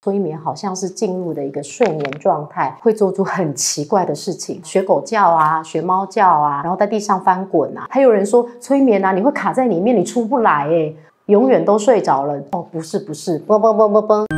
催眠好像是进入的一个睡眠状态，会做出很奇怪的事情，学狗叫啊，学猫叫啊，然后在地上翻滚啊。还有人说催眠啊，你会卡在里面，你出不来永远都睡着了。哦，不是，啵啵啵啵啵。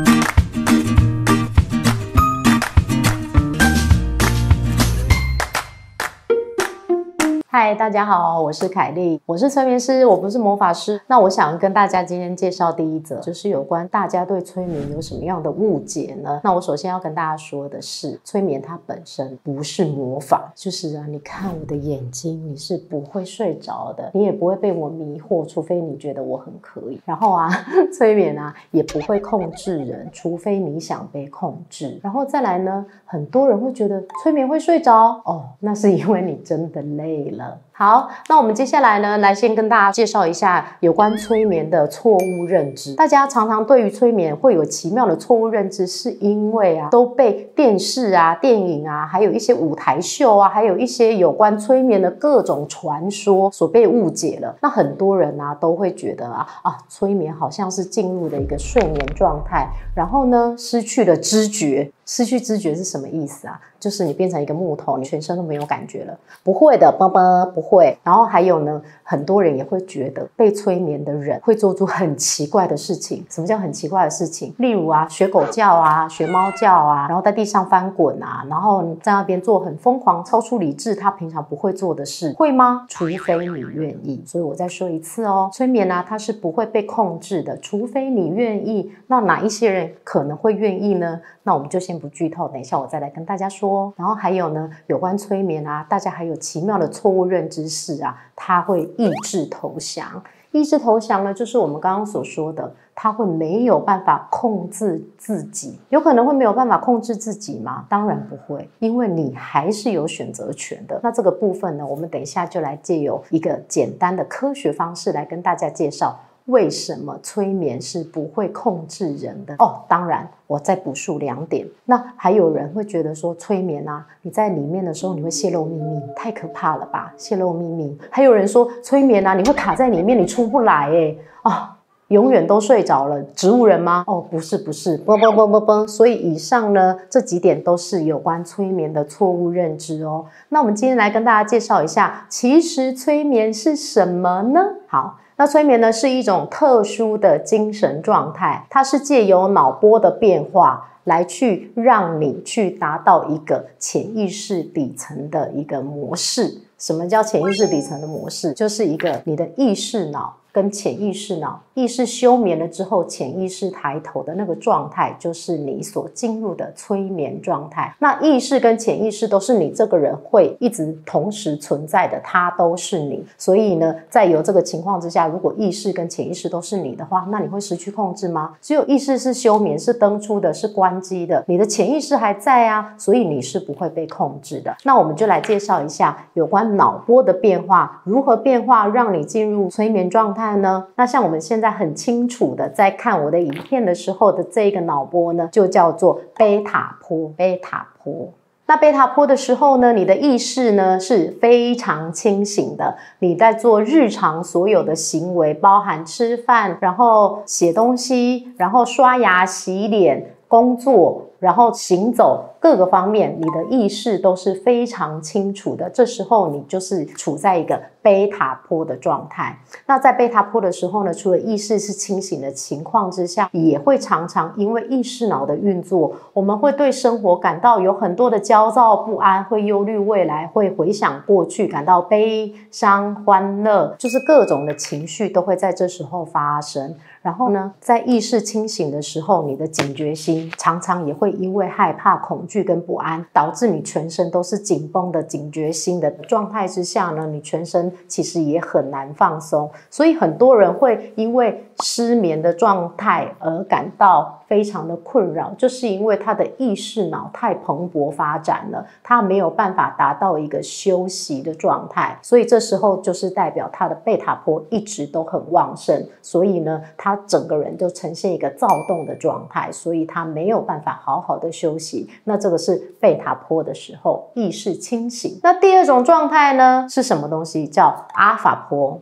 嗨，大家好，我是凯莉，我是催眠师，我不是魔法师。那我想跟大家今天介绍第一则，就是有关大家对催眠有什么样的误解呢？那我首先要跟大家说的是，催眠它本身不是魔法，就是你看我的眼睛，你是不会睡着的，你也不会被我迷惑，除非你觉得我很可以。然后催眠也不会控制人，除非你想被控制。然后再来呢，很多人会觉得催眠会睡着，那是因为你真的累了。好，那我们接下来呢，来先跟大家介绍一下有关催眠的错误认知。大家常常对于催眠会有奇妙的错误认知，是因为都被电视电影还有一些舞台秀还有一些有关催眠的各种传说所被误解了。那很多人都会觉得催眠好像是进入的一个睡眠状态，然后呢失去了知觉。失去知觉是什么意思就是你变成一个木头，你全身都没有感觉了。不会的，不会。然后还有呢，很多人也会觉得被催眠的人会做出很奇怪的事情。什么叫很奇怪的事情？例如学狗叫学猫叫然后在地上翻滚然后在那边做很疯狂、超出理智他平常不会做的事，会吗？除非你愿意。所以我再说一次催眠它是不会被控制的，除非你愿意。那哪一些人可能会愿意呢？那我们就先不剧透，等一下我再来跟大家说。然后还有呢，有关催眠大家还有奇妙的错误认知是它会意志投降。意志投降呢，就是我们刚刚所说的，它会没有办法控制自己。有可能会没有办法控制自己吗？当然不会，因为你还是有选择权的。那这个部分呢，我们等一下就来借由一个简单的科学方式来跟大家介绍为什么催眠是不会控制人的。当然我再补述2点。那还有人会觉得说催眠你在里面的时候你会泄露秘密，太可怕了吧，泄露秘密。还有人说催眠你会卡在里面，你出不来永远都睡着了，植物人吗？不是，啵啵啵啵啵。所以以上呢这几点都是有关催眠的错误认知那我们今天来跟大家介绍一下，其实催眠是什么呢？好，那催眠呢是一种特殊的精神状态，它是借由脑波的变化来去让你去达到一个潜意识底层的一个模式。什么叫潜意识底层的模式？就是一个你的意识脑跟潜意识脑，意识休眠了之后，潜意识抬头的那个状态，就是你所进入的催眠状态。那意识跟潜意识都是你这个人会一直同时存在的，它都是你。所以呢，在有这个情况之下，如果意识跟潜意识都是你的话，那你会失去控制吗？只有意识是休眠，是登出的，是关机的，你的潜意识还在所以你是不会被控制的。那我们就来介绍一下有关脑波的变化，如何变化让你进入催眠状态呢？那像我们现在很清楚的在看我的影片的时候的这个脑波呢，就叫做贝塔波。那贝塔波的时候呢，你的意识呢是非常清醒的，你在做日常所有的行为，包含吃饭，然后写东西，然后刷牙洗脸，工作，然后行走，各个方面你的意识都是非常清楚的。这时候你就是处在一个贝塔波的状态。那在贝塔波的时候呢，除了意识是清醒的情况之下，也会常常因为意识脑的运作，我们会对生活感到有很多的焦躁不安，会忧虑未来，会回想过去，感到悲伤欢乐，就是各种的情绪都会在这时候发生。然后呢，在意识清醒的时候，你的警觉心常常也会因为害怕、恐惧跟不安，导致你全身都是紧绷的警觉心的状态之下呢，你全身其实也很难放松。所以很多人会因为失眠的状态而感到非常的困扰，就是因为他的意识脑太蓬勃发展了，他没有办法达到一个休息的状态，所以这时候就是代表他的贝塔波一直都很旺盛，所以呢他整个人就呈现一个躁动的状态，所以他没有办法好好的休息。那这个是贝塔波的时候，意识清醒。那第二种状态呢是什么东西？叫阿法波。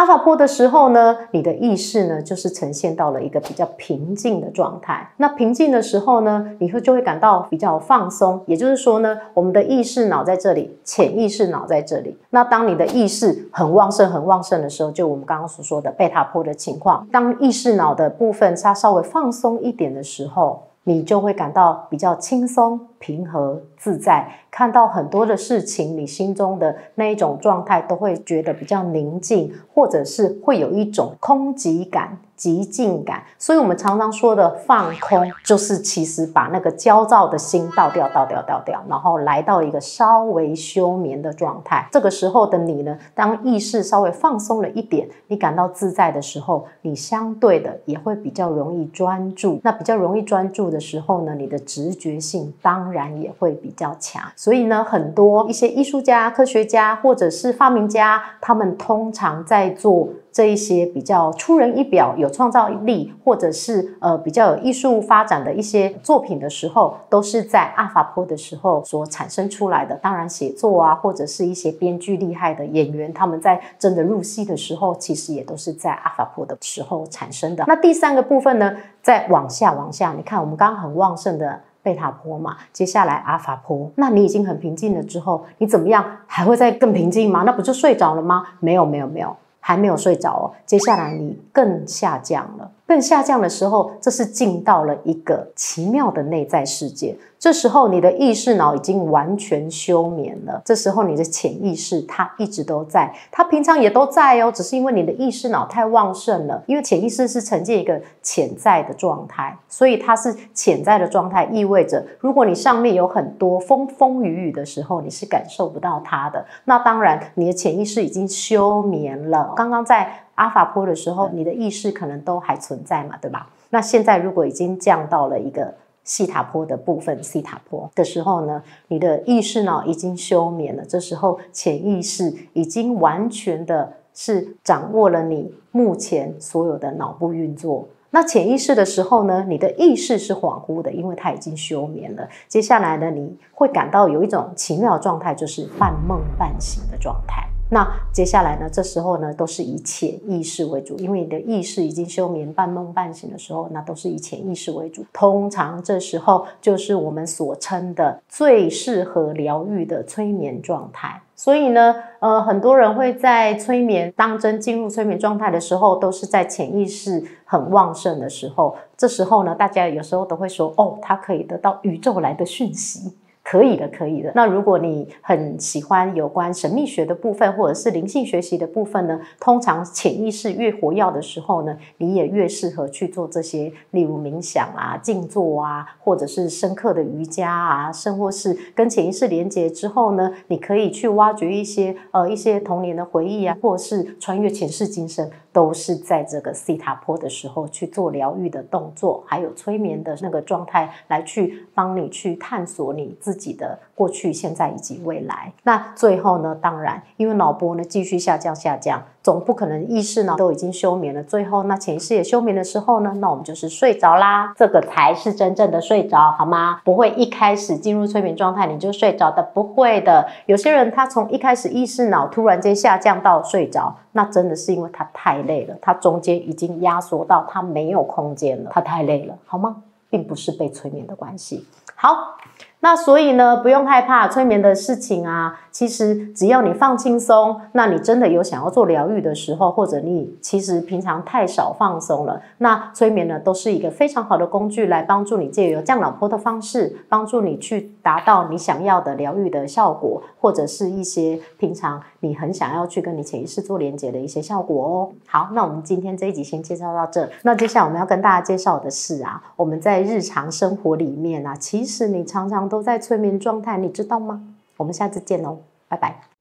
阿法波的时候呢，你的意识呢就是呈现到了一个比较平静的状态。那平静的时候呢，你就会感到比较放松。也就是说呢，我们的意识脑在这里，潜意识脑在这里。那当你的意识很旺盛、很旺盛的时候，就我们刚刚所说的贝塔波的情况，当意识脑的部分它稍微放松一点的时候，你就会感到比较轻松、平和、自在，看到很多的事情，你心中的那一种状态都会觉得比较宁静，或者是会有一种空寂感、寂静感。所以我们常常说的放空，就是其实把那个焦躁的心倒掉，然后来到一个稍微休眠的状态。这个时候的你呢，当意识稍微放松了一点，你感到自在的时候，你相对的也会比较容易专注。那比较容易专注的时候呢，你的直觉性当然也会比较强。所以呢，很多一些艺术家、科学家或者是发明家，他们通常在做这一些比较出人意表、有创造力，或者是比较有艺术发展的一些作品的时候，都是在阿法波的时候所产生出来的。当然写作啊，或者是一些编剧厉害的演员，他们在真的入戏的时候，其实也都是在阿法波的时候产生的。那第三个部分呢，再往下，你看我们刚刚很旺盛的贝塔波嘛，接下来阿法波，那你已经很平静了之后，你怎么样？还会再更平静吗？那不就睡着了吗？没有，还没有睡着哦。接下来你更下降了，更下降的时候，这是进到了一个奇妙的内在世界。这时候你的意识脑已经完全休眠了，这时候你的潜意识它一直都在，它平常也都在哦，只是因为你的意识脑太旺盛了。因为潜意识是呈现一个潜在的状态，所以它是潜在的状态，意味着如果你上面有很多风风雨雨的时候，你是感受不到它的。那当然你的潜意识已经休眠了。刚刚在阿法波的时候，你的意识可能都还存在嘛，对吧？那现在如果已经降到了一个西塔波的部分，西塔波的时候呢，你的意识脑已经休眠了。这时候潜意识已经完全的是掌握了你目前所有的脑部运作。那潜意识的时候呢，你的意识是恍惚的，因为它已经休眠了。接下来呢，你会感到有一种奇妙的状态，就是半梦半醒的状态。那接下来呢，这时候呢都是以潜意识为主，因为你的意识已经休眠半梦半醒的时候，那都是以潜意识为主。通常这时候就是我们所称的最适合疗愈的催眠状态。所以呢，很多人会在催眠当真进入催眠状态的时候，都是在潜意识很旺盛的时候。这时候呢，大家有时候都会说，哦，他可以得到宇宙来的讯息。可以的。那如果你很喜欢有关神秘学的部分，或者是灵性学习的部分呢，通常潜意识越活跃的时候呢，你也越适合去做这些，例如冥想啊、静坐啊，或者是深刻的瑜伽啊，甚或是跟潜意识连结之后呢，你可以去挖掘一些童年的回忆啊，或者是穿越前世今生，都是在这个西塔波的时候去做疗愈的动作，还有催眠的那个状态，来去帮你去探索你自己的过去、现在以及未来。那最后呢，当然因为脑波呢继续下降，总不可能意识呢都已经休眠了，最后那潜意识也休眠的时候呢，那我们就是睡着啦。这个才是真正的睡着，好吗？不会一开始进入催眠状态你就睡着的，不会的。有些人他从一开始意识脑突然间下降到睡着，那真的是因为他太累了，他中间已经压缩到他没有空间了，他太累了，好吗？并不是被催眠的关系。好，那所以呢，不用害怕催眠的事情啊。其实只要你放轻松，那你真的有想要做疗愈的时候，或者你其实平常太少放松了，那催眠呢都是一个非常好的工具，来帮助你借由降脑波的方式，帮助你去达到你想要的疗愈的效果，或者是一些平常你很想要去跟你潜意识做连结的一些效果哦。好，那我们今天这一集先介绍到这。那接下来我们要跟大家介绍的是啊，我们在日常生活里面啊，其实你常常都在催眠状态，你知道吗？我们下次见哦，拜拜。